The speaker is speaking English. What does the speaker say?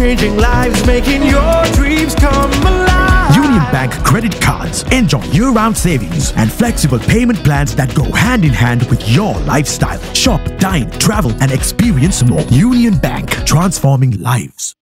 changing lives, making your dreams come alive. Union Bank credit cards. Enjoy year-round savings and flexible payment plans that go hand in hand with your lifestyle. Shop, dine, travel, and experience more. Union Bank, transforming lives.